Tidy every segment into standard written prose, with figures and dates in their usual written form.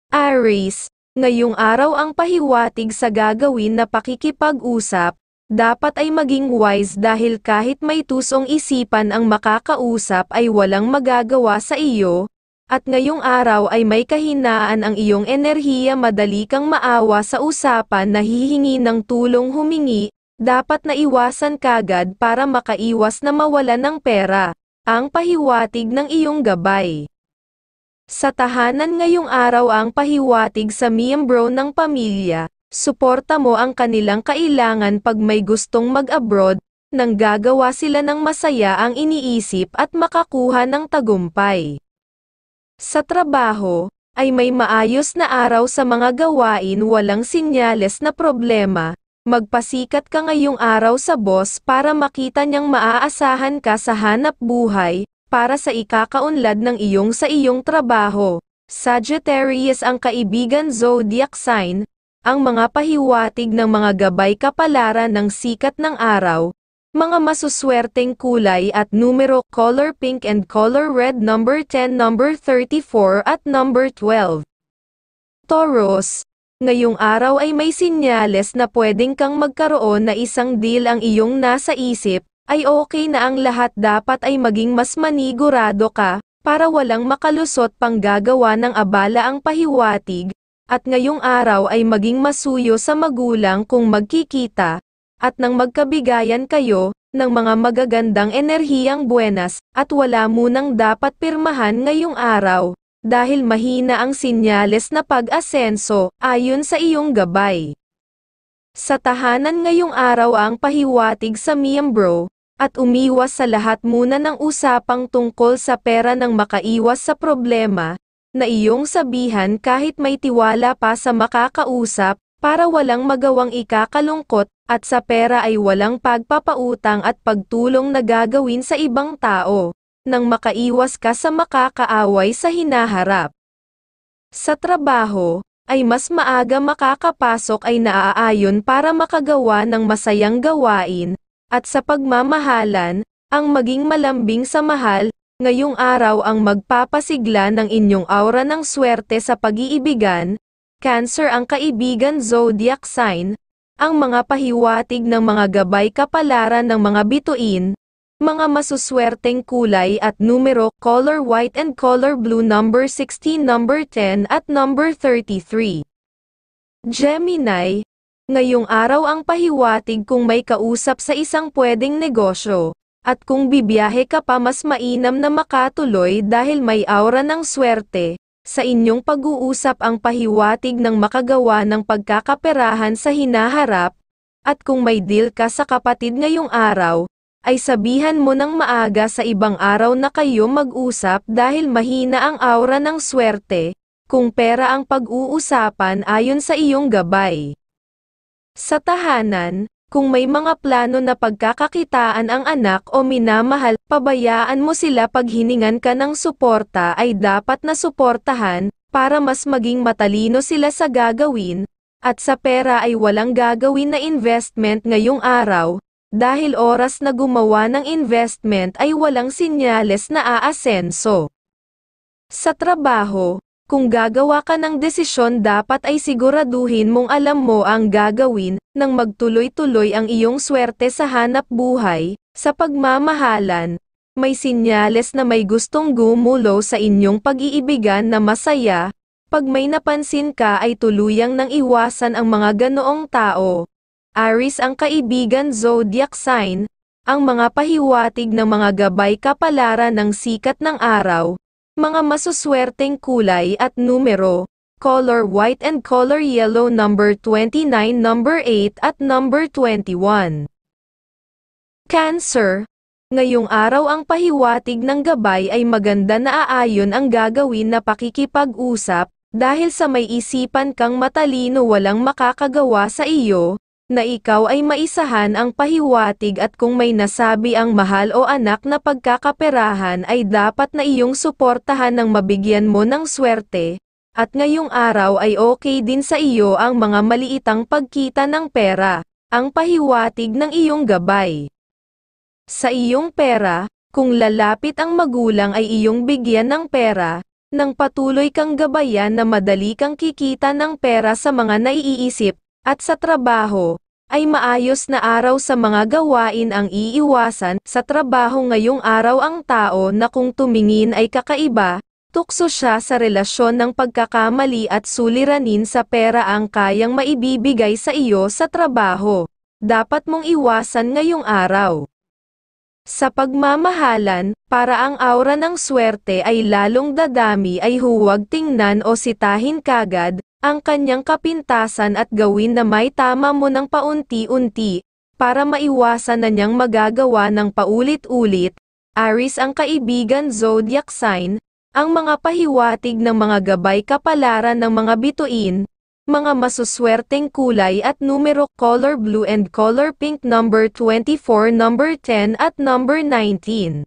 Aries, ngayong araw ang pahiwatig sa gagawin na pakikipag-usap, dapat ay maging wise dahil kahit may tusong isipan ang makakausap ay walang magagawa sa iyo, at ngayong araw ay may kahinaan ang iyong enerhiya, madali kang maawa sa usapan na hihingi ng tulong, humingi, dapat na iwasan kagad para makaiwas na mawalan ng pera, ang pahiwatig ng iyong gabay. Sa tahanan ngayong araw ang pahiwatig sa miyembro ng pamilya, suporta mo ang kanilang kailangan pag may gustong mag-abroad, nang gagawa sila ng masaya ang iniisip at makakuha ng tagumpay. Sa trabaho, ay may maayos na araw sa mga gawain, walang sinyales na problema, magpasikat ka ngayong araw sa boss para makita niyang maaasahan ka sa hanap buhay, para sa ikakaunlad ng iyong trabaho. Sagittarius ang kaibigan zodiac sign, ang mga pahiwatig ng mga gabay kapalaran ng sikat ng araw, mga masuswerteng kulay at numero, color pink and color red, number 10, number 34 at number 12. Taurus, ngayong araw ay may sinyales na pwedeng kang magkaroon na isang deal, ang iyong nasa isip, ay okay na ang lahat, dapat ay maging mas manigurado ka, para walang makalusot pang gagawa ng abala ang pahiwatig, at ngayong araw ay maging masuyo sa magulang kung magkikita, at nang magkabigayan kayo, ng mga magagandang enerhiyang buenas, at wala munang dapat pirmahan ngayong araw, dahil mahina ang sinyales na pag-asenso, ayon sa iyong gabay. Sa tahanan ngayong araw ang pahiwatig sa miyembro, at umiwas sa lahat muna ng usapang tungkol sa pera nang makaiwas sa problema, na iyong sabihan kahit may tiwala pa sa makakausap, para walang magawang ikakalungkot, at sa pera ay walang pagpapautang at pagtulong na gagawin sa ibang tao, nang makaiwas ka sa makakaaway sa hinaharap. Sa trabaho, ay mas maaga makakapasok ay naaayon para makagawa ng masayang gawain, at sa pagmamahalan, ang maging malambing sa mahal, ngayong araw ang magpapasigla ng inyong aura ng swerte sa pag-iibigan. Cancer ang kaibigan zodiac sign, ang mga pahiwatig ng mga gabay kapalaran ng mga bituin, mga masuswerteng kulay at numero, color white and color blue, number 16, number 10 at number 33. Gemini, ngayong araw ang pahiwatig kung may kausap sa isang pwedeng negosyo, at kung bibiyahe ka pa mas mainam na makatuloy dahil may aura ng swerte, sa inyong pag-uusap ang pahiwatig ng makagawa ng pagkakaperahan sa hinaharap, at kung may deal ka sa kapatid ngayong araw, ay sabihan mo ng maaga sa ibang araw na kayo mag-usap dahil mahina ang aura ng swerte, kung pera ang pag-uusapan ayon sa iyong gabay. Sa tahanan, kung may mga plano na pagkakakitaan ang anak o minamahal, pabayaan mo sila pag hiningan ka ng suporta ay dapat na suportahan, para mas maging matalino sila sa gagawin, at sa pera ay walang gagawin na investment ngayong araw, dahil oras na gumawa ng investment ay walang sinyales na aasenso. Sa trabaho, kung gagawa ka ng desisyon dapat ay siguraduhin mong alam mo ang gagawin, nang magtuloy-tuloy ang iyong swerte sa hanap buhay. Sa pagmamahalan, may sinyales na may gustong gumulo sa inyong pag-iibigan na masaya, pag may napansin ka ay tuluyang nang iwasan ang mga ganoong tao. Aries ang kaibigan zodiac sign, ang mga pahiwatig ng mga gabay kapalaran ng sikat ng araw, mga masuswerteng kulay at numero, color white and color yellow, number 29, number 8 at number 21. Cancer, ngayong araw ang pahiwatig ng gabay ay maganda na aayon ang gagawin na pakikipag-usap, dahil sa may isipan kang matalino walang makakagawa sa iyo, na ikaw ay maisahan ang pahiwatig, at kung may nasabi ang mahal o anak na pagkakaperahan ay dapat na iyong suportahan ng mabigyan mo ng swerte, at ngayong araw ay okay din sa iyo ang mga maliitang pagkita ng pera, ang pahiwatig ng iyong gabay. Sa iyong pera, kung lalapit ang magulang ay iyong bigyan ng pera, Nang patuloy kang gabayan na madali kang kikita ng pera sa mga naiisip, at sa trabaho, ay maayos na araw sa mga gawain ang iiwasan. Sa trabaho ngayong araw ang tao na kung tumingin ay kakaiba, tukso siya sa relasyon ng pagkakamali at suliranin sa pera ang kayang maibibigay sa iyo sa trabaho. Dapat mong iwasan ngayong araw. Sa pagmamahalan, para ang aura ng swerte ay lalong dadami ay huwag tingnan o sitahin kagad ang kanyang kapintasan at gawin na may tama mo ng paunti-unti, para maiwasan na niyang magagawa ng paulit-ulit. Aries ang kaibigan zodiac sign, ang mga pahiwatig ng mga gabay kapalaran ng mga bituin, mga masuswerteng kulay at numero color blue and color pink number 24, number 10 at number 19.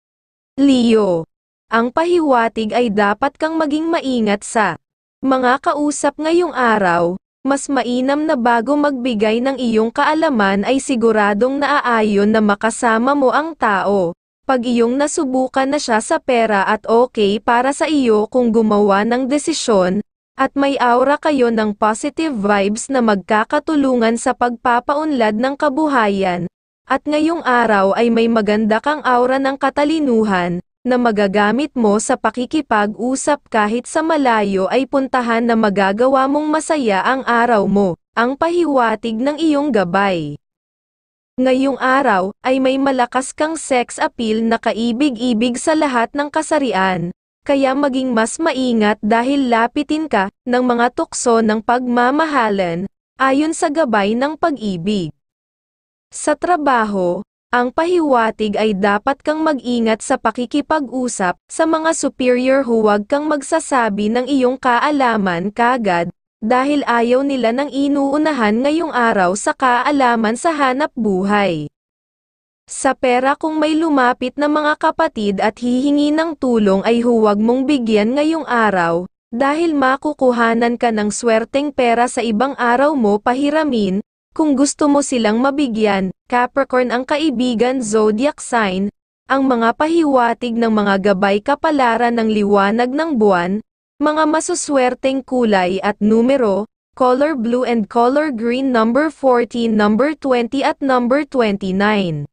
Leo. Ang pahiwatig ay dapat kang maging maingat sa mga kausap ngayong araw. Mas mainam na bago magbigay ng iyong kaalaman ay siguradong naaayon na makasama mo ang tao. Pag iyong nasubukan na siya sa pera at okay para sa iyo kung gumawa ng desisyon, at may aura kayo ng positive vibes na magkakatulungan sa pagpapaunlad ng kabuhayan, at ngayong araw ay may maganda kang aura ng katalinuhan, na magagamit mo sa pakikipag-usap kahit sa malayo ay puntahan na magagawa mong masaya ang araw mo, ang pahiwatig ng iyong gabay. Ngayong araw, ay may malakas kang sex appeal na kaibig-ibig sa lahat ng kasarian. Kaya maging mas maingat dahil lapitin ka ng mga tukso ng pagmamahalan, ayon sa gabay ng pag-ibig. Sa trabaho, ang pahiwatig ay dapat kang mag-ingat sa pakikipag-usap sa mga superior. Huwag kang magsasabi ng iyong kaalaman kagad, dahil ayaw nila ng inuunahan ngayong araw sa kaalaman sa hanap buhay. Sa pera, kung may lumapit na mga kapatid at hihingi ng tulong ay huwag mong bigyan ngayong araw, dahil makukuhanan ka ng swerteng pera sa ibang araw mo pahiramin, kung gusto mo silang mabigyan. Capricorn ang kaibigan zodiac sign, ang mga pahiwatig ng mga gabay kapalaran ng liwanag ng buwan, mga masuswerteng kulay at numero, color blue and color green number 14, number 20 at number 29.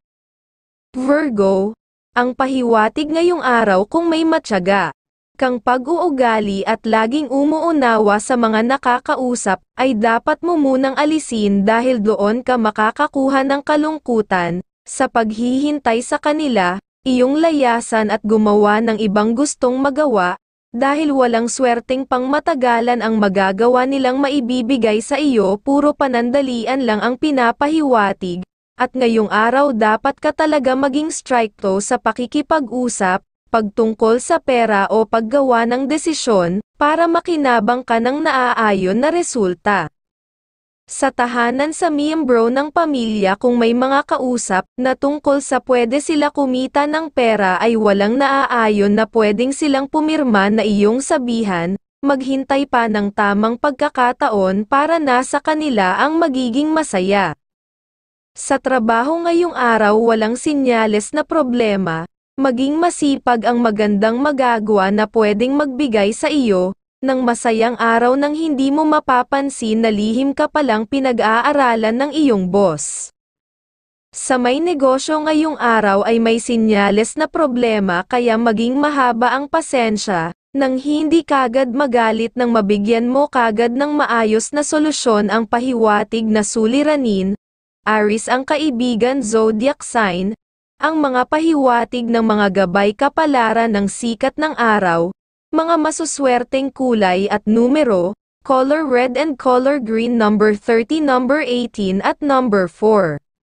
Virgo, ang pahiwatig ngayong araw kung may matyaga kang pag-uugali at laging umuunawa sa mga nakakausap, ay dapat mo munang alisin dahil doon ka makakakuha ng kalungkutan. Sa paghihintay sa kanila, iyong layasan at gumawa ng ibang gustong magawa, dahil walang swerteng pangmatagalan ang magagawa nilang maibibigay sa iyo. Puro panandalian lang ang pinapahiwatig. At ngayong araw dapat ka talaga maging strikto sa pakikipag-usap, pagtungkol sa pera o paggawa ng desisyon, para makinabang ka ng naaayon na resulta. Sa tahanan, sa miyembro ng pamilya, kung may mga kausap na tungkol sa pwede sila kumita ng pera ay walang naaayon na pwedeng silang pumirma na iyong sabihan, maghintay pa ng tamang pagkakataon para nasa kanila ang magiging masaya. Sa trabaho ngayong araw walang sinyales na problema, maging masipag ang magandang magagawa na pwedeng magbigay sa iyo ng masayang araw nang hindi mo mapapansin na lihim ka palang pinag-aaralan ng iyong boss. Sa may negosyo ngayong araw ay may sinyales na problema, kaya maging mahaba ang pasensya, nang hindi kagad magalit nang mabigyan mo kagad ng maayos na solusyon ang pahiwatig na suliranin. Aries ang kaibigan zodiac sign, ang mga pahiwatig ng mga gabay kapalaran ng sikat ng araw, mga masuswerteng kulay at numero, color red and color green number 30, number 18 at number 4.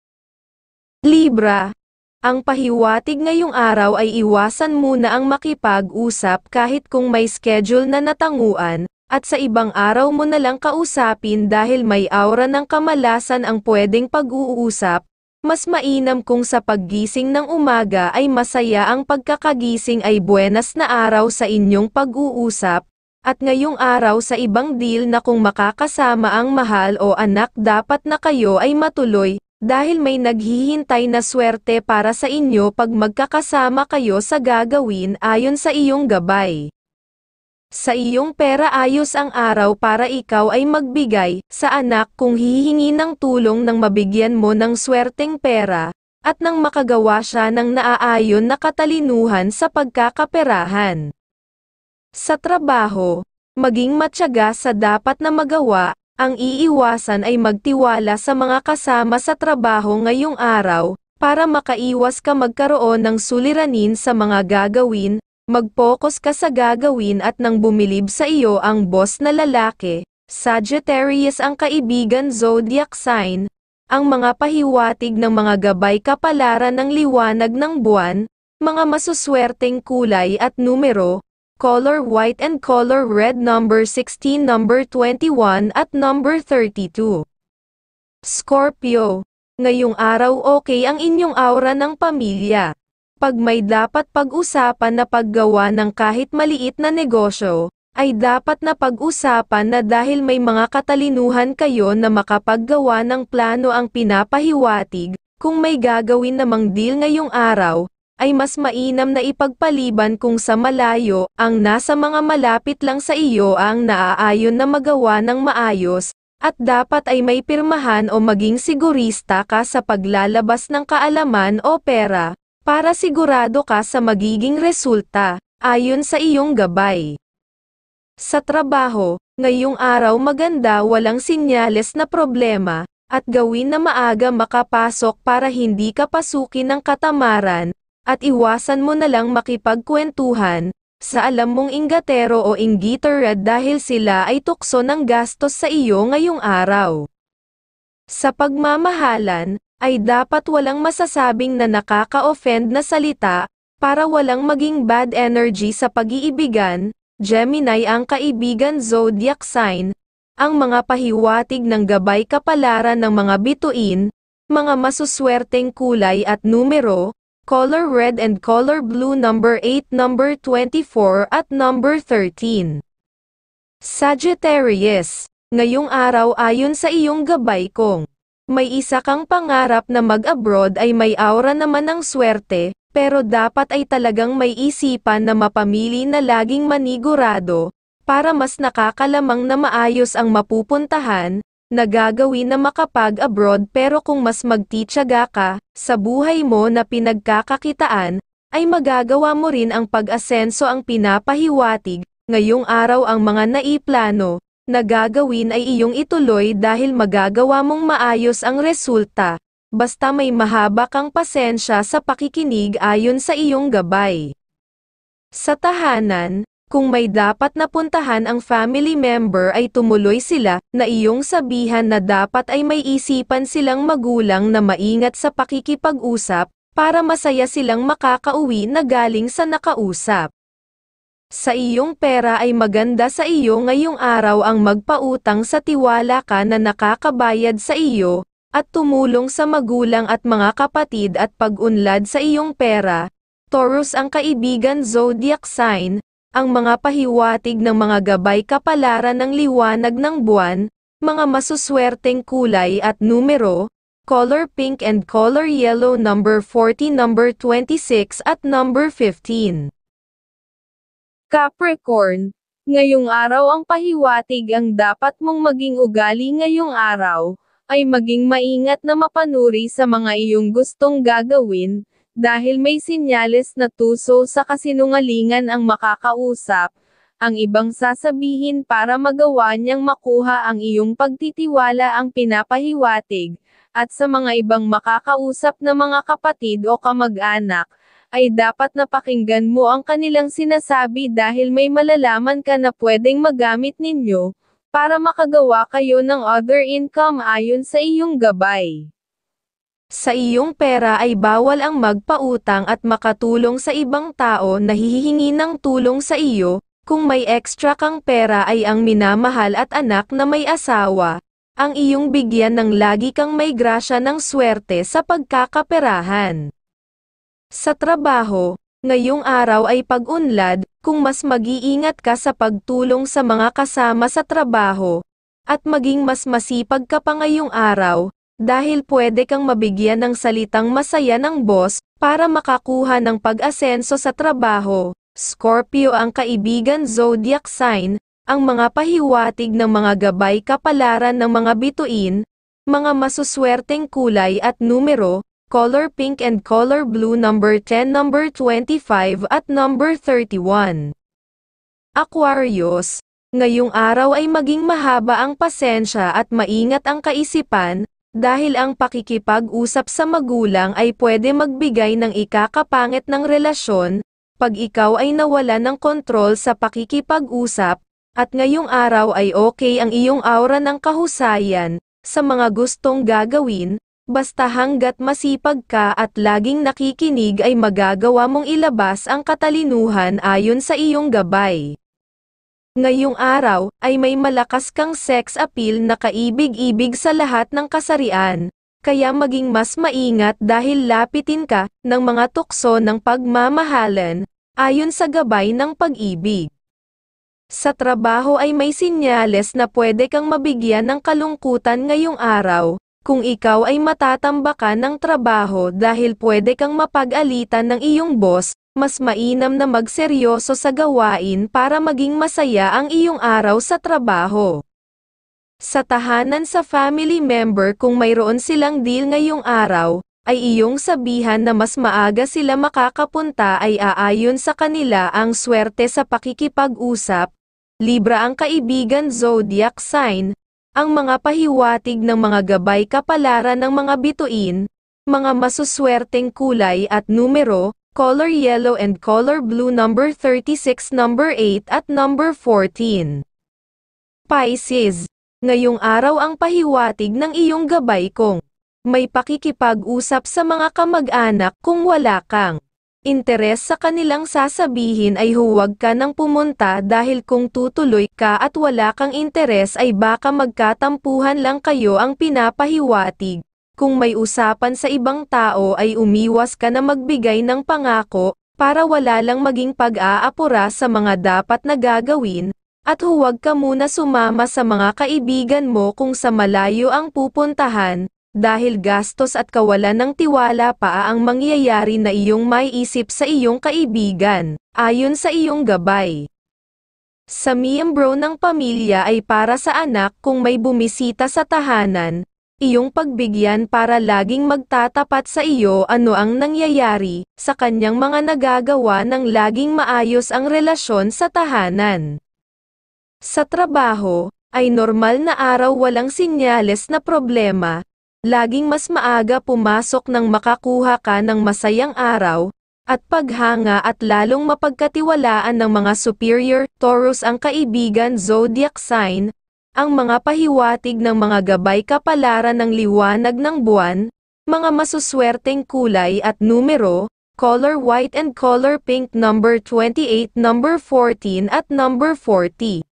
Libra, ang pahiwatig ngayong araw ay iwasan muna ang makipag-usap kahit kung may schedule na natanguan, at sa ibang araw mo na lang kausapin dahil may aura ng kamalasan ang pwedeng pag-uusap. Mas mainam kung sa paggising ng umaga ay masaya ang pagkakagising ay buenas na araw sa inyong pag-uusap, at ngayong araw sa ibang deal na kung makakasama ang mahal o anak dapat na kayo ay matuloy, dahil may naghihintay na swerte para sa inyo pag magkakasama kayo sa gagawin ayon sa iyong gabay. Sa iyong pera ayos ang araw para ikaw ay magbigay sa anak kung hihingi ng tulong nang mabigyan mo ng swerteng pera, at nang makagawa siya ng naaayon na katalinuhan sa pagkakaperahan. Sa trabaho, maging matyaga sa dapat na magawa, ang iiwasan ay magtiwala sa mga kasama sa trabaho ngayong araw, para makaiwas ka magkaroon ng suliranin sa mga gagawin. Mag-focus ka sa gagawin at nang bumilib sa iyo ang boss na lalaki. Sagittarius ang kaibigan zodiac sign. Ang mga pahiwatig ng mga gabay kapalaran ng liwanag ng buwan, mga masuswerteng kulay at numero, color white and color red, number 16, number 21 at number 32. Scorpio, ngayong araw okay ang inyong aura ng pamilya. Pag may dapat pag-usapan na paggawa ng kahit maliit na negosyo, ay dapat na pag-usapan na dahil may mga katalinuhan kayo na makapaggawa ng plano ang pinapahiwatig. Kung may gagawin namang deal ngayong araw, ay mas mainam na ipagpaliban kung sa malayo, ang nasa mga malapit lang sa iyo ang naaayon na magawa ng maayos, at dapat ay may pirmahan o maging sigurista ka sa paglalabas ng kaalaman o pera, para sigurado ka sa magiging resulta, ayon sa iyong gabay. Sa trabaho, ngayong araw maganda walang sinyales na problema, at gawin na maaga makapasok para hindi ka pasukin ng katamaran, at iwasan mo na lang makipagkwentuhan, sa alam mong inggatero o inggiterad dahil sila ay tukso ng gastos sa iyo ngayong araw. Sa pagmamahalan, ay dapat walang masasabing na nakaka-offend na salita, para walang maging bad energy sa pag-iibigan. Gemini ang kaibigan zodiac sign. Ang mga pahiwatig ng gabay kapalaran ng mga bituin, mga masuswerteng kulay at numero, color red and color blue, number 8, number 24 at number 13. Sagittarius, ngayong araw ayon sa iyong gabay kung may isa kang pangarap na mag-abroad ay may aura naman ng swerte, pero dapat ay talagang may isipan na mapamili na laging manigurado, para mas nakakalamang na maayos ang mapupuntahan, na gagawin na makapag-abroad. Pero kung mas magtitiyaga ka, sa buhay mo na pinagkakakitaan, ay magagawa mo rin ang pag-asenso ang pinapahiwatig. Ngayong araw ang mga naiplano na gagawin ay iyong ituloy dahil magagawa mong maayos ang resulta, basta may mahaba kang pasensya sa pakikinig ayon sa iyong gabay. Sa tahanan, kung may dapat na puntahan ang family member ay tumuloy sila, na iyong sabihan na dapat ay may isipan silang magulang na maingat sa pakikipag-usap, para masaya silang makakauwi na galing sa nakausap. Sa iyong pera ay maganda sa iyo ngayong araw ang magpautang sa tiwala ka na nakakabayad sa iyo, at tumulong sa magulang at mga kapatid at pag-unlad sa iyong pera. Taurus ang kaibigan zodiac sign. Ang mga pahiwatig ng mga gabay kapalaran ng liwanag ng buwan, mga masuswerteng kulay at numero, color pink and color yellow, number 40, number 26 at number 15. Capricorn, ngayong araw ang pahiwatig ang dapat mong maging ugali ngayong araw, ay maging maingat na mapanuri sa mga iyong gustong gagawin, dahil may sinyales na tuso sa kasinungalingan ang makakausap, ang ibang sasabihin para magawa niyang makuha ang iyong pagtitiwala ang pinapahiwatig, at sa mga ibang makakausap na mga kapatid o kamag-anak, ay dapat na pakinggan mo ang kanilang sinasabi dahil may malalaman ka na pwedeng magamit ninyo, para makagawa kayo ng other income ayon sa iyong gabay. Sa iyong pera ay bawal ang magpautang at makatulong sa ibang tao na hihingi ng tulong sa iyo. Kung may extra kang pera ay ang minamahal at anak na may asawa, ang iyong bigyan ng lagi kang may grasya ng swerte sa pagkakaperahan. Sa trabaho, ngayong araw ay pag-unlad, kung mas mag-iingat ka sa pagtulong sa mga kasama sa trabaho, at maging mas masipag ka pa ngayong araw, dahil pwede kang mabigyan ng salitang masaya ng boss, para makakuha ng pag-asenso sa trabaho. Scorpio ang kaibigan zodiac sign, ang mga pahiwatig ng mga gabay kapalaran ng mga bituin, mga masuswerteng kulay at numero, color pink and color blue number 10, number 25 at number 31. Aquarius, ngayong araw ay maging mahaba ang pasensya at maingat ang kaisipan, dahil ang pakikipag-usap sa magulang ay pwede magbigay ng ikakapangit ng relasyon, pag ikaw ay nawala ng kontrol sa pakikipag-usap, at ngayong araw ay okay ang iyong aura ng kahusayan, sa mga gustong gagawin, basta hanggat masipag ka at laging nakikinig ay magagawa mong ilabas ang katalinuhan ayon sa iyong gabay. Ngayong araw, ay may malakas kang sex appeal na kaibig-ibig sa lahat ng kasarian, kaya maging mas maingat dahil lapitin ka ng mga tukso ng pagmamahalan, ayon sa gabay ng pag-ibig. Sa trabaho ay may sinyales na pwede kang mabigyan ng kalungkutan ngayong araw, kung ikaw ay matatambakan ng trabaho dahil pwede kang mapag-alitan ng iyong boss, mas mainam na magseryoso sa gawain para maging masaya ang iyong araw sa trabaho. Sa tahanan sa family member kung mayroon silang deal ngayong araw, ay iyong sabihan na mas maaga sila makakapunta ay aayon sa kanila ang swerte sa pakikipag-usap. Libra ang kaibigan zodiac sign, ang mga pahiwatig ng mga gabay kapalaran ng mga bituin, mga masuswerteng kulay at numero, color yellow and color blue number 36, number 8 at number 14. Pisces, ngayong araw ang pahiwatig ng iyong gabay kung may pakikipag-usap sa mga kamag-anak kung wala kang interes sa kanilang sasabihin ay huwag ka nang pumunta dahil kung tutuloy ka at wala kang interes ay baka magkatampuhan lang kayo ang pinapahiwatig. Kung may usapan sa ibang tao ay umiwas ka na magbigay ng pangako, para wala lang maging pag-aapura sa mga dapat na gagawin, at huwag ka muna sumama sa mga kaibigan mo kung sa malayo ang pupuntahan, dahil gastos at kawalan ng tiwala pa ang mangyayari na iyong maiisip sa iyong kaibigan, ayon sa iyong gabay. Sa miyembro ng pamilya ay para sa anak kung may bumisita sa tahanan, iyong pagbigyan para laging magtatapat sa iyo ano ang nangyayari, sa kanyang mga nagagawa ng laging maayos ang relasyon sa tahanan. Sa trabaho, ay normal na araw walang sinyales na problema, laging mas maaga pumasok nang makakuha ka ng masayang araw, at paghanga at lalong mapagkatiwalaan ng mga superior. Taurus ang kaibigan zodiac sign, ang mga pahiwatig ng mga gabay kapalaran ng liwanag ng buwan, mga masuswerteng kulay at numero, color white and color pink number 28, number 14 at number 40.